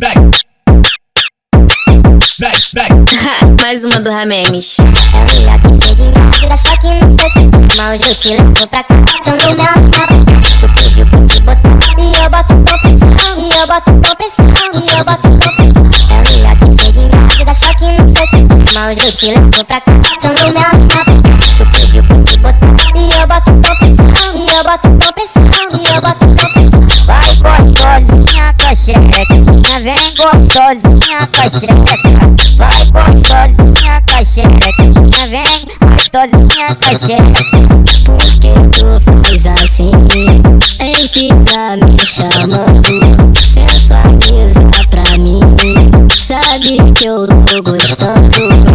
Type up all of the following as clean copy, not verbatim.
Mais uma do Ramemes. É um ia que chega em casa, dá choque no seu sistema. Hoje eu te levo pra cá, são do meu amor. Tu pediu pra te botar e eu boto com pressão, e eu boto com pressão, e eu boto com pressão. É um ia que chega em casa, dá choque no seu sistema. Hoje eu te levo pra cá, são do meu amor. Tu pediu pra te botar e eu boto com pressão, e eu boto com pressão, e eu boto com pressão. Vai gostosinha com a xerequinha, vem gostosinha com a xerequinha. Vai gostosinha com a xerequinha, vem gostosinha com a xerequinha. Por que tu faz assim? Em fica me chamando, sensualiza pra mim. Sabe que eu tô gostando.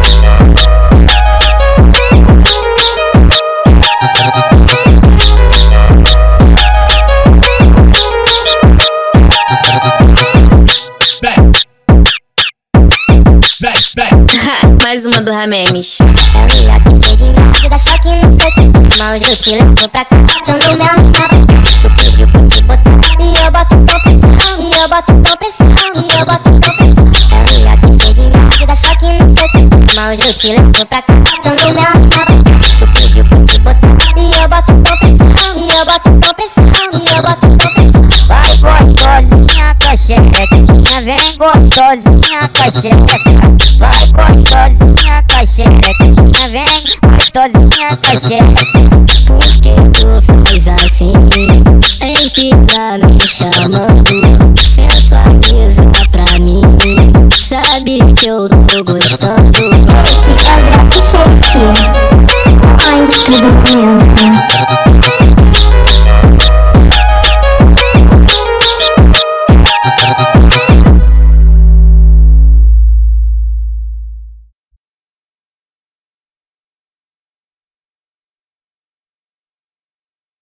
Mais uma do Ramemes. É um ia que chega em casa, dá choque no seu sistema. Hoje eu te levo pra cá, são do meu amor. Tu pediu pra te botar e eu boto com pressão, e eu boto com pressão, e eu boto com pressão. É um ia que chega em casa, dá choque no seu sistema. Hoje eu te levo pra cá, são do meu amor. Tu pediu pra te botar e eu boto com pressão, e eu boto com pressão, e eu boto com pressão. Vai gostosinha com a xerequinha, vem gostosinha com a xerequinha. Vai gostosinha com a xerequinha, vem gostosinha com a xerequinha.